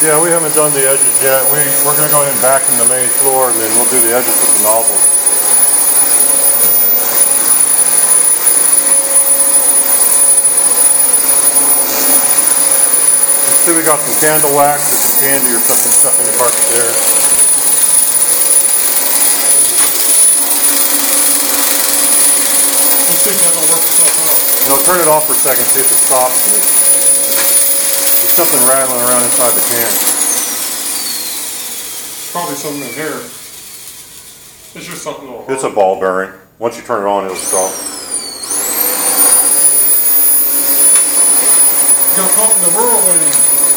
Yeah, we haven't done the edges yet. We're going to go ahead and vacuum the main floor, and then we'll do the edges with the nozzle. See, we got some candle wax or some candy or something stuck in the carpet there. Let's see if that'll work itself out. No, turn it off for a second, see if it stops. And there's something rattling around inside the can. Probably something in here. It's just something that'll It's a ball bearing. Once you turn it on, it'll stop. You got caught in the whirlwind.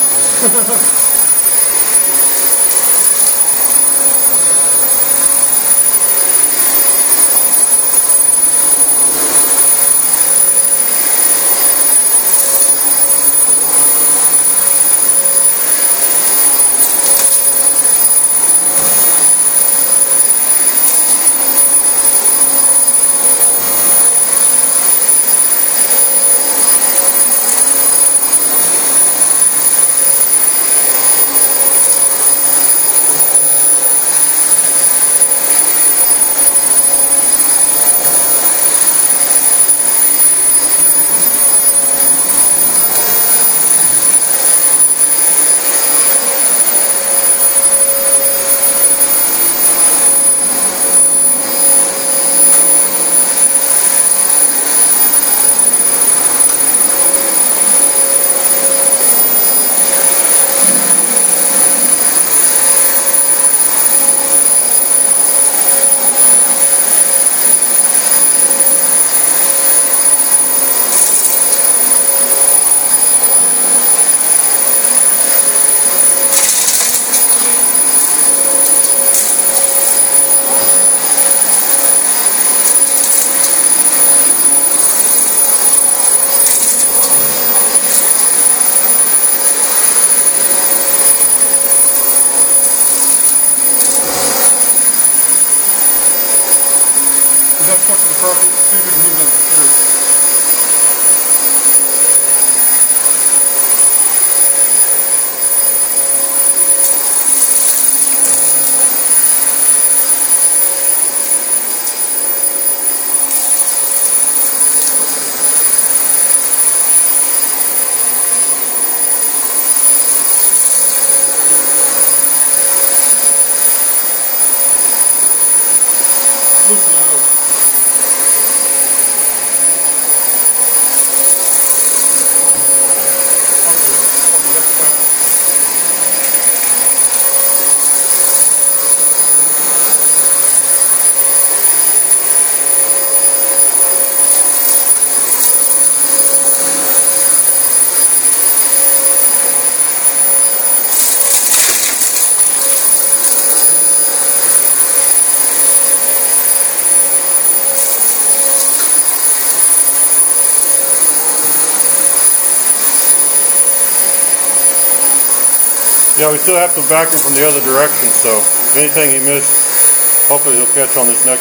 Is that stuck to the carpet? See if we can move that through. Loosen that up. Yeah, we still have to vacuum from the other direction, so anything he missed, hopefully he'll catch on this next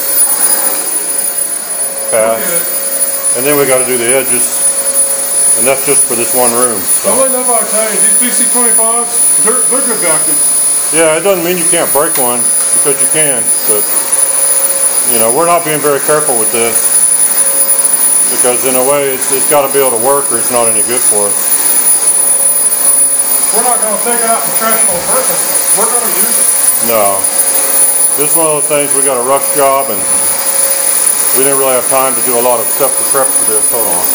pass. And then we got to do the edges, and that's just for this one room. So. I'll let nobody tell you, these BC25s, they're good vacuums. Yeah, it doesn't mean you can't break one, because you can, but, you know, we're not being very careful with this, because in a way it's got to be able to work or it's not any good for us. We're not going to take it out and trash it on purpose. We're going to use it. No. This is one of those things, we got a rush job and we didn't really have time to do a lot of stuff to prep for this. Hold on.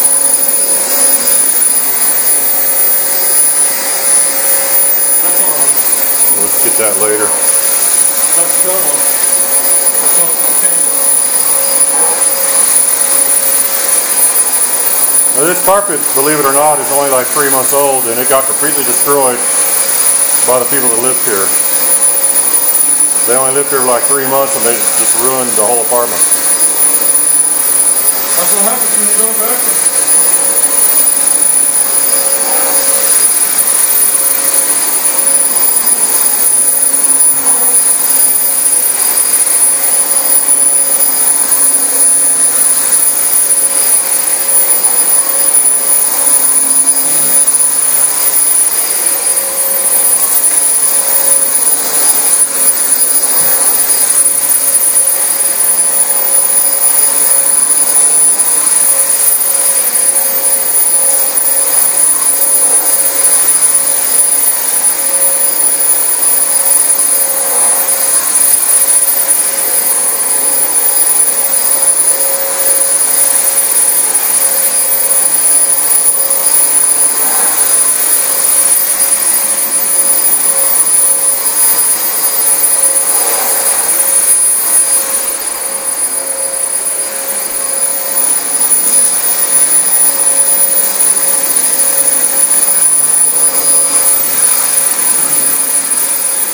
That's all right. Let's get that later. That's done. That's not okay. Now this carpet, believe it or not, is only like 3 months old, and it got completely destroyed by the people that lived here. They only lived here for like 3 months, and they just ruined the whole apartment. That's what happens when you go back.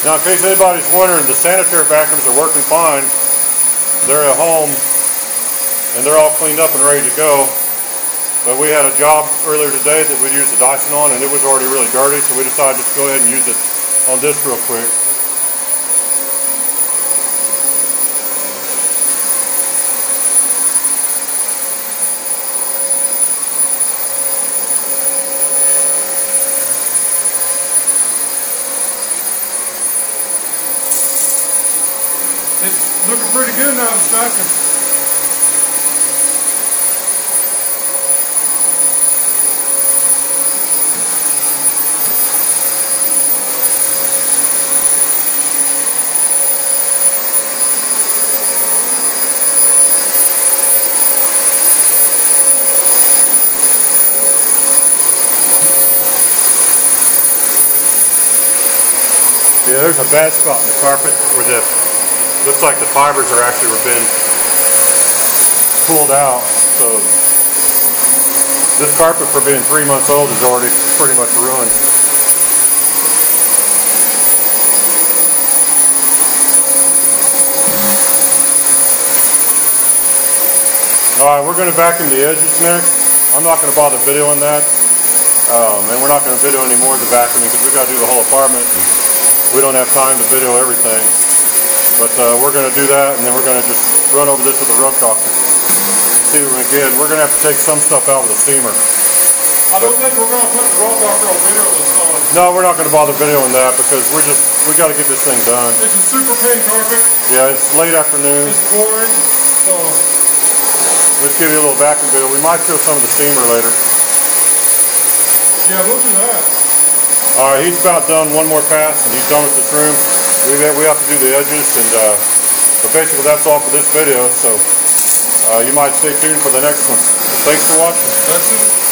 Now, in case anybody's wondering, the sanitary vacuums are working fine. They're at home, and they're all cleaned up and ready to go. But we had a job earlier today that we'd use the Dyson on, and it was already really dirty, so we decided just to go ahead and use it on this real quick. It's looking pretty good now, this vacuum. Yeah, there's a bad spot in the carpet where the looks like the fibers are actually been pulled out. So this carpet, for being 3 months old, is already pretty much ruined. Alright, we're going to vacuum the edges next. I'm not going to bother videoing that. And we're not going to video any more of the vacuuming because we've got to do the whole apartment. And we don't have time to video everything. But we're going to do that, and then we're going to just run over this with a rug doctor. See what we get. We're going to have to take some stuff out with a steamer. I don't think we're going to put the rug doctor on video this time. No, we're not going to bother videoing that because we got to get this thing done. It's a super pain carpet. Yeah, it's late afternoon. It's boring, so let's give you a little vacuum video. We might show some of the steamer later. yeah, we'll do that. All right, he's about done. One more pass, and he's done with this room. We have to do the edges, and but basically that's all for this video. So you might stay tuned for the next one. Thanks for watching. That's it.